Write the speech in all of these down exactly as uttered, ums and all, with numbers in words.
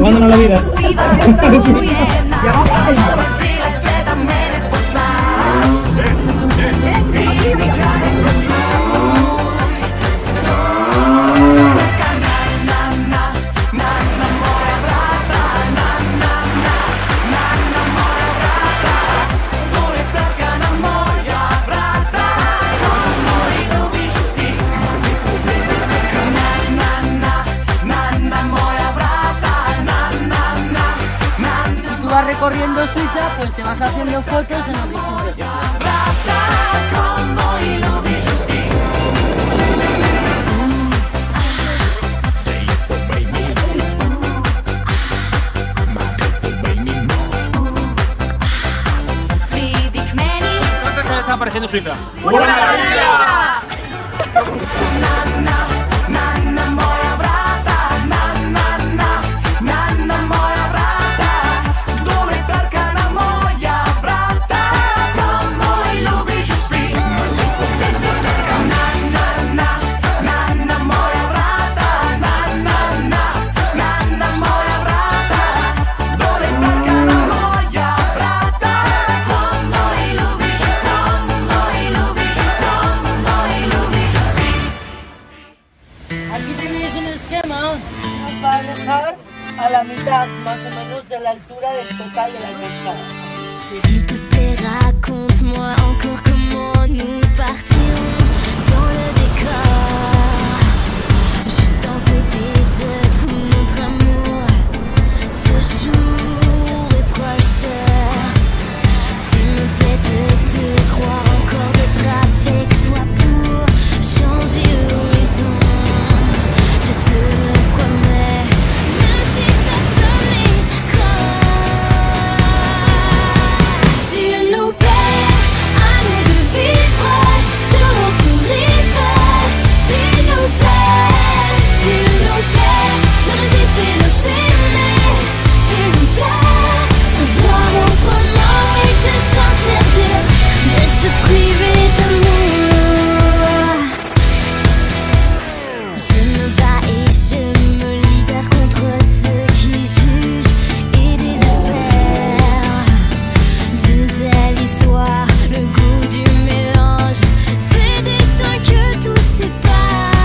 Jugándonos la vida. Recorriendo Suiza, pues te vas haciendo fotos en los distintos sitios. ¿Qué te está pareciendo Suiza? ¡Una maravilla! Va a dejar a la mitad más o menos de la altura del total de la cascada. S'il te plaît, raconte-moi encore comment nous partirons dans le décor. Juste enveloppé de tout notre amour. Ce jour est proche. S'il me plaît de te croire encore, d'être avec toi pour changer l'horizon. Je te le promets, même si personne n'est d'accord. S'il nous plaît, à nous de vivre sur notre rive. S'il nous plaît, s'il nous plaît, de résister, de s'aimer. S'il nous plaît, de voir autrement et de s'interdire, de se priver d'amour. Je me bats et je me libère contre ceux qui jugent et désespèrent d'une telle histoire, le goût du mélange, c'est destin que tout sépare.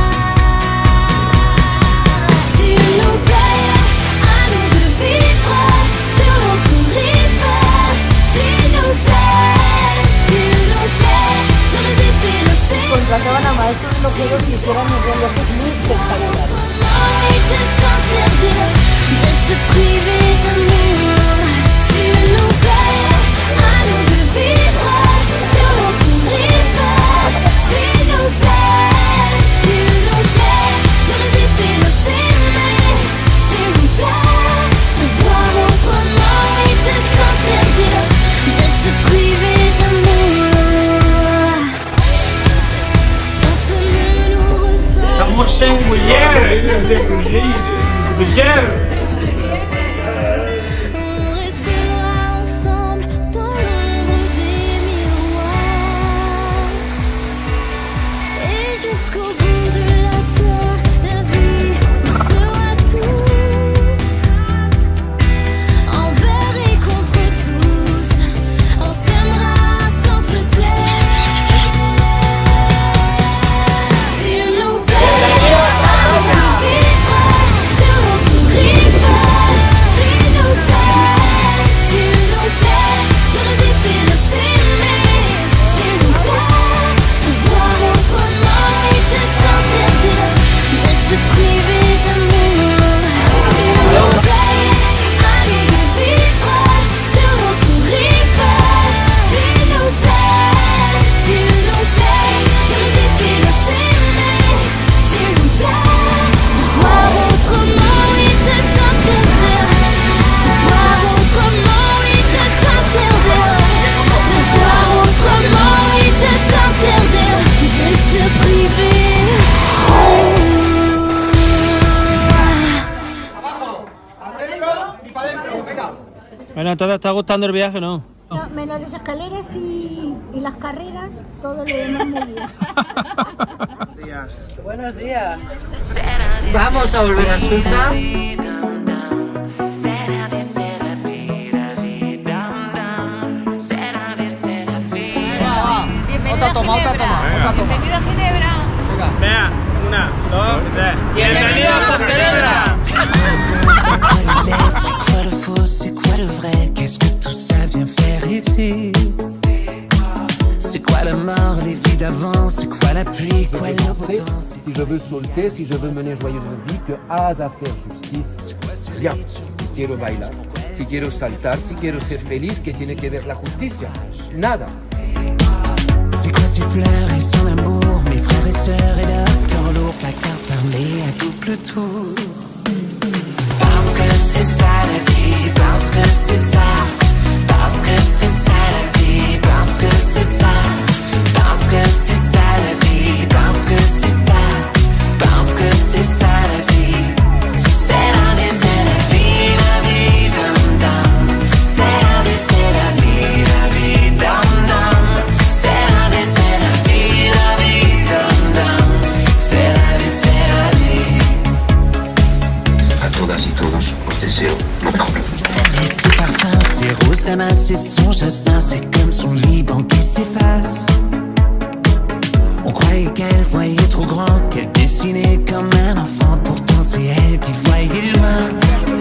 S'il nous plaît, à nous de vivre sur notre rive. S'il nous plaît, s'il nous plaît, de résister, de s'aimer. Contrataban a maestros loqueros que hicieran unos relojes muy espectaculares. Et de s'interdire, de se priver d'amour. S'il nous plaît, à nous de vivre sur notre rive. S'il nous plaît, s'il nous plaît, de résister, de s'aimer. S'il nous plaît, de voir autrement et de s'interdire, de se priver d'amour. Personne ne nous ressemble. Estamos en Gruyère. Gruyère. On restera ensemble dans l'ombre des miroirs. Et jusqu'au bout de la terre, la vie nous sera tous. Envers et contre tous, on s'aimera sans se taire. S'il nous plaît, à nous de vivre sur notre rive. S'il nous plaît, s'il nous plaît, de résister, de s'aimer. S'il nous plaît, de voir autrement et de s'interdire, de se priver d'amour. S'il nous plaît, allez de vivre sur notre rive. S'il nous plaît, s'il nous plaît, de résister, de s'aimer. S'il nous plaît, de voir autrement et de s'interdire, de voir autrement et de s'interdire, de voir autrement et de s'interdire, de se priver. Bueno, entonces, ¿te está gustando el viaje, no? No, menos las escaleras y, y las carreras, todo lo demás muy bien. Buenos días. Vamos a volver a Suiza. toma, otra toma, otra toma. Bienvenido a Ginebra. Venga, una, dos, tres. ¡Bienvenidos a Ginebra! C'est quoi le faux, c'est quoi le vrai? Qu'est-ce que tout ça vient faire ici? C'est quoi la mort, les vies d'avant? C'est quoi la pluie, quoi le beau temps? Si je veux solter, si je veux mener joyeuse vie, que has a faire justice. Bien, si quiero bailar, si quiero saltar, si quiero ser feliz, ¿qué tiene que ver la justicia? Nada. C'est quoi ces fleurs et son amour? Mes frères et sœurs et leur cœur lourd, placard fermé à double tour. Parce que c'est ça la vie, parce que c'est ça, parce que c'est ça la vie, parce que c'est ça, parce que c'est ça la vie, parce que c'est ça, parce que c'est ça la vie. C'est la vie, c'est la vie, la vie, dum dum. C'est la vie, c'est la vie, la vie, dum dum. C'est la vie, c'est la vie, la vie, dum dum. C'est la vie, c'est la vie. A todas y todos os deseo lo mejor. Et ses parfums, ses roses damas et son jasmin, c'est comme son Liban qui s'efface. On croyait qu'elle voyait trop grand, qu'elle dessinait comme un enfant, pourtant c'est elle qui voyait loin.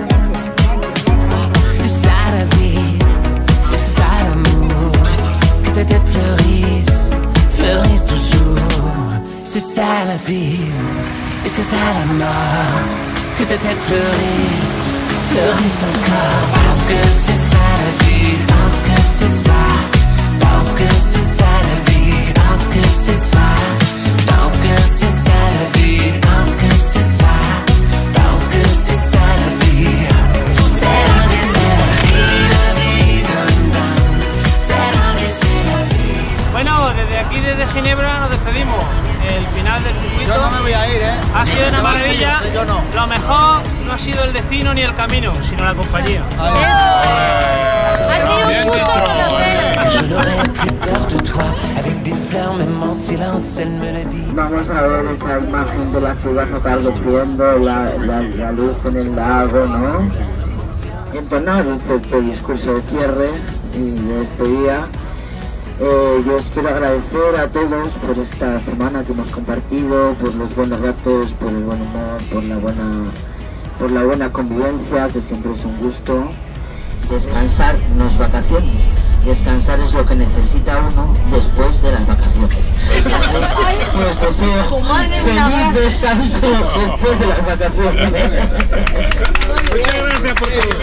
C'est ça la vie, c'est ça l'amour, que ta tête fleurisse, fleurisse toujours. C'est ça la vie, et c'est ça la mort, que ta tête fleurisse, fleurisse encore. Parce que c'est ça la vie, parce que c'est ça, parce que c'est ça la vie, parce que c'est ça, parce que c'est ça la vie, parce que c'est ça, parce que c'est ça la vie. C'est la vie, c'est la vie, la vie, dum dum. C'est la vie, c'est la vie. Bueno, desde aquí, desde Ginebra, nos despedimos. El final del circuito Yo no me voy a ir, ¿eh? ha sido una maravilla. Yo no. Lo mejor no ha sido el destino ni el camino, sino la compañía. Ha sido un gusto conocer. Que je n'aurais plus peur de toi. Avec des fleurs, même en silence, elle me le dit. Vamos a ver esa imagen de la ciudad atardeciendo, la, la, la luz en el lago, ¿no? Entonar este discurso de cierre y de despedida. Eh, yo os quiero agradecer a todos por esta semana que hemos compartido, por los buenos ratos, por el buen humor, por la buena, por la buena convivencia, que siempre es un gusto. Descansar no es vacaciones, descansar es lo que necesita uno después de las vacaciones. Pues deseo feliz descanso después de las vacaciones. Muchas gracias por todo.